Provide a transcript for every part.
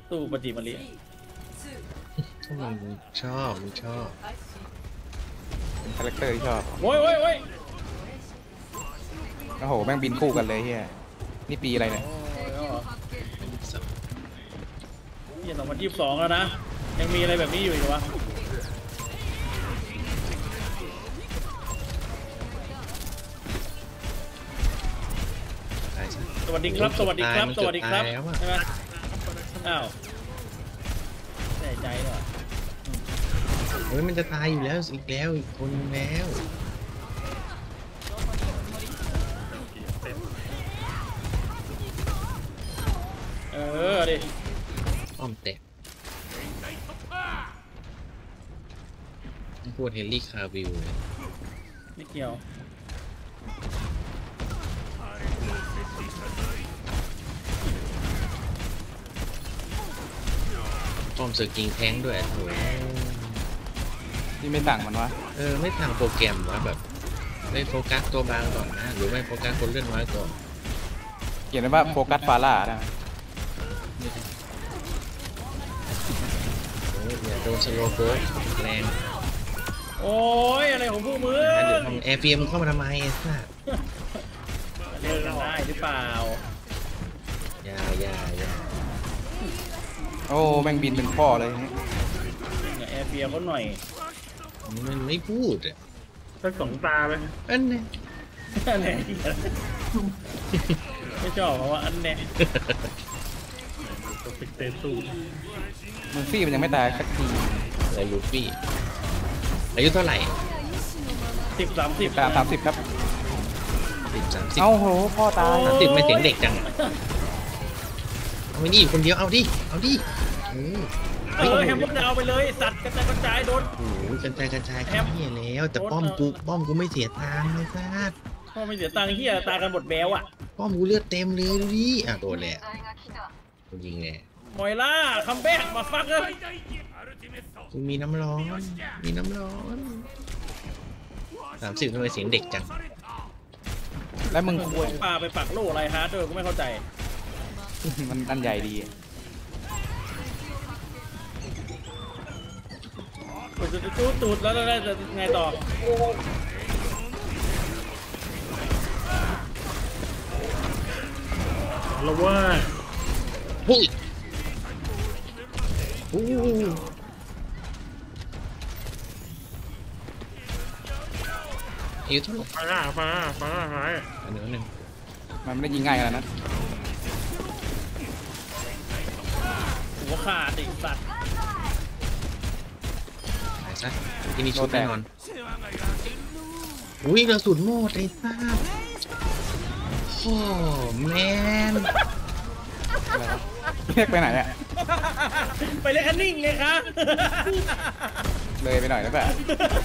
ตู้ปฏิมาลีมันชอบเป็นคาแรคเตอร์ที่ชอบโอ้ยโอ้โหแม่งบินคู่กันเลยเฮียนี่ปีอะไรเนี่ยนี่2022แล้วนะยังมีอะไรแบบนี้อยู่อีกวะสวัสดีครับใช่ไหมอ้าวแน่ใจเหรอเฮ้ยมันจะตายอยู่แล้วอีกคนแล้วดิอ้อมแตกพูดเฮนรี่คาวิลเลยไม่เกี่ยวป้อมเซอร์กิงแทงด้วยโอ้ยนี่ไม่ต่างมันวะไม่ทางโปรแกรมวะแบบไม่โฟกัสตัวบางก่อนนะหรือไม่โฟกัสคนเลื่อนน้อยก่อนเขียนไว้ว่าโฟกัสฟาร่าได้อย่าโดนสโลโกแรงโอ้ยอะไรของพวกมึงแอร์เฟียมเข้ามาทำไมไอ้สัสเล่นได้หรือเปล่าอย่าโอ้แม่งบินเป็นพ่อเลยแอร์เฟียเขาหน่อยมันไม่พูดอ่ะสัก2 ตาไหมอันนี้ไม่ชอบเพราะว่าอันนี้ตัวปิดเตสูลูฟี่มันยังไม่ตายสักทีอะไรลูฟี่อายุเท่าไหร่ 30 ครับ 30 เอ้าโหพ่อตาย 30ไม่เสียงเด็กจังเอาไปนี่อยู่คนเดียวเอาดิแฮมเอาไปเลยสัตว์กระจายโดนโอ้ยกระจายเฮียแล้วแต่ป้อมกูไม่เสียตังค์เลยซัดป้อมไม่เสียตังค์เฮียตากันหมดแบวอ่ะป้อมกูเลือดเต็มเลยดูดิโดนแหละยิงไงมอยล่าคัมแบ็กมาฟักเลยกูมีน้ำร้อน30ทำไมเสียงเด็กจังแล้วมึงควรปลาไปปักโล่อะไรฮะเธอกูไม่เข้าใจมันอันใหญ่ดีตูดแล้วได้จะไงต่อเราว่าหุ้ยอยู่ทุกฟ้าหายอันนึงมันไม่ได้ยิงง่ายขนาดนั้นหัวขาดอีกสัตว์ที่นี่ชุดแน่นอนอุ้ยกระสุนหมดไอ้ซ่าโอ้แมนเรียกไปไหนอะไปเล่นคันนิ่งเลยครับเลยไปหน่อยแล้วแบบ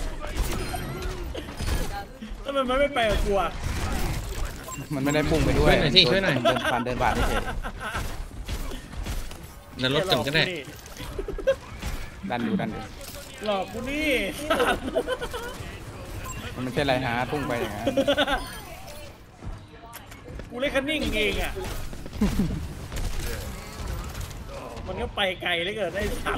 ทำไมมันไม่ไปกับกูอะมันไม่ได้พุ่งไปด้วยช่วยหน่อยเดินบาดไม่เฉยนั่นรถจังก็ได้ดันอยู่หลอกกูนี่มันไม่ใช่ไรฮะพุ่งไปอย่างนั้นกูเล่นคันนิ่งเองอ่ะมันก็ไปไกลเลยเกิดได้ทับ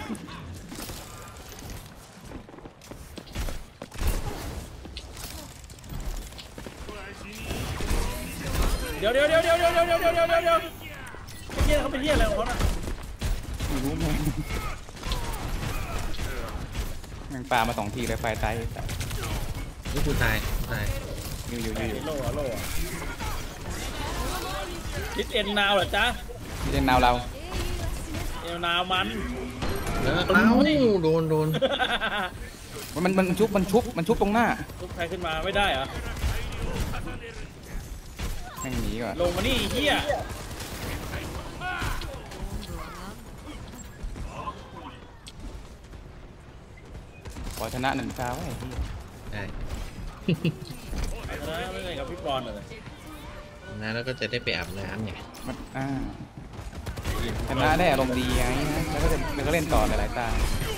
เดี๋ยวเฮียเขาเป็นเฮียอะไรของเขาน่ะรู้ไหมมันปลามา2 ทีเลยไฟตายนี่กูตายอยู่โล่ดิสเอ็นนาวเหรอจ๊ะดิสเอ็นนาวเราเอ็นนาวมันโดนมันชุบตรงหน้าชุบใครขึ้นมาไม่ได้เหรอแม่งหนีก่อนลงมานี่เฮียขอชนะ1 คราวไอ้ที่ได้ไม่ได้กับพี่ปอนเลยนะแล้วก็จะได้ไปอาบน้ำไงชนะได้อารมณ์ดีไงนะแล้วก็เล่นต่อหลายตา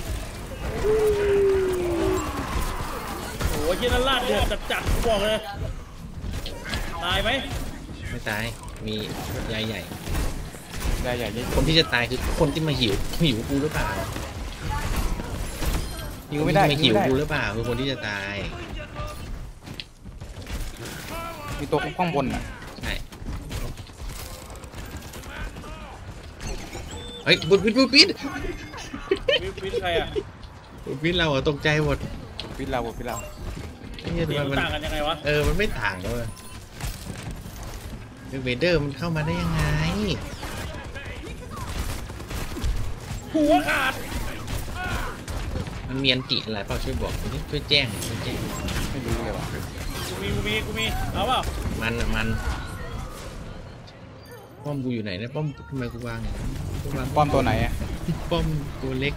โอ้ยที่นั่นลาดเดือดจัดบอกเลยตายไหมไม่ตายมีใหญ่ได้ใหญ่ยิ่งคนที่จะตายคือคนที่มาหิวกูหรือเปล่าหิวไม่ได้คนที่มาหิวกูหรือเปล่าคือคนที่จะตายมีตัวข้างบนอ่ะใช่เฮ้ยบุดปิดวิทใครอ่ะเราอะตกใจหมดพิษเราพิษเราไอ้เหี้ยเดี๋ยวมันต่างกันยังไงวะมันไม่ต่างเลยเวเดอร์มันเข้ามาได้ยังไงหัวขาดมันมีอันติอะไรเปล่าช่วยบอกดิช่วยแจ้งไม่รู้เลยว่ะกูมีเอาเปล่ามันป้อมกูอยู่ไหนนะป้อมทำไมกูวางกูวางป้อมตัวไหนอ่ะป้อมตัวเล็ก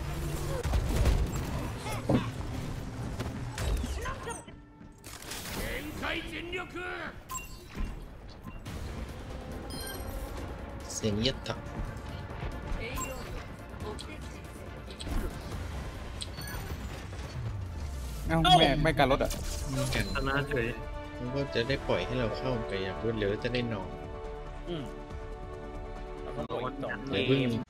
เสียงเยียดตับเอ้าไม่การรถอ่ะนี่กันชนะเฉยมันก็จะได้ปล่อยให้เราเข้าไปอย่างรวดเร็วแล้วจะได้นอนอืมเราต้องโดนสองอย่าเพิ่ง